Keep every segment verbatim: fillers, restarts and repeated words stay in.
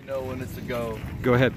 You know when it's a go. Go ahead.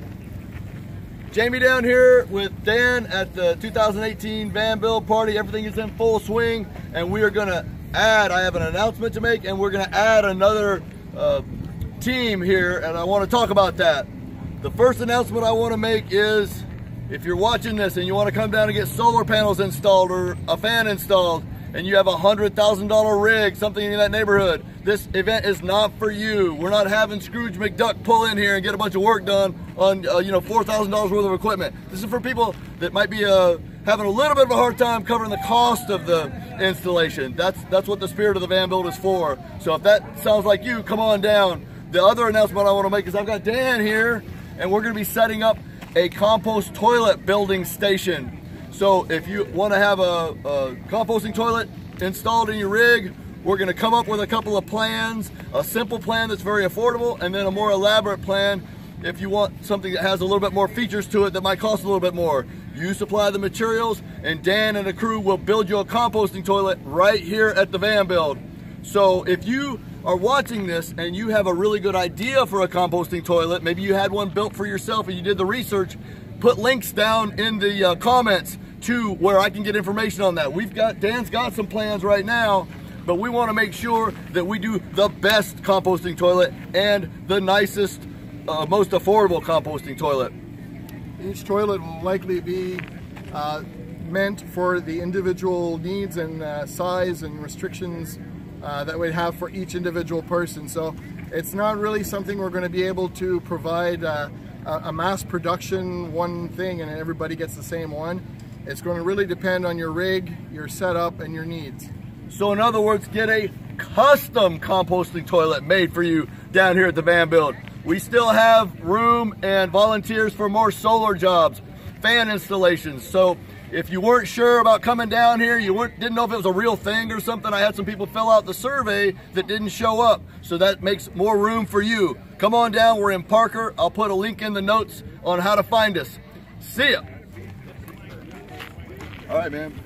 Jamie down here with Dan at the two thousand eighteen van build party. Everything is in full swing, and we are gonna add, I have an announcement to make, and we're gonna add another uh, team here, and I wanna talk about that. The first announcement I wanna make is, if you're watching this and you wanna come down and get solar panels installed or a fan installed, and you have a one hundred thousand dollar rig, something in that neighborhood, this event is not for you. We're not having Scrooge McDuck pull in here and get a bunch of work done on uh, you know, four thousand dollars worth of equipment. This is for people that might be uh, having a little bit of a hard time covering the cost of the installation. That's, that's what the spirit of the van build is for. So if that sounds like you, come on down. The other announcement I want to make is I've got Dan here, and we're going to be setting up a compost toilet building station. So if you want to have a, a composting toilet installed in your rig, we're going to come up with a couple of plans, a simple plan that's very affordable, and then a more elaborate plan if you want something that has a little bit more features to it that might cost a little bit more. You supply the materials, and Dan and the crew will build you a composting toilet right here at the van build. So if you are watching this and you have a really good idea for a composting toilet, maybe you had one built for yourself and you did the research, put links down in the uh, comments to where I can get information on that. We've got, Dan's got some plans right now, but we want to make sure that we do the best composting toilet and the nicest, uh, most affordable composting toilet. Each toilet will likely be uh, meant for the individual needs and uh, size and restrictions uh, that we have for each individual person. So it's not really something we're going to be able to provide uh, a mass production one thing and everybody gets the same one. It's going to really depend on your rig, your setup, and your needs. So in other words, get a custom composting toilet made for you down here at the van build. We still have room and volunteers for more solar jobs, fan installations. So if you weren't sure about coming down here, you weren't, didn't know if it was a real thing or something, I had some people fill out the survey that didn't show up. So that makes more room for you. Come on down, we're in Parker. I'll put a link in the notes on how to find us. See ya. All right, man.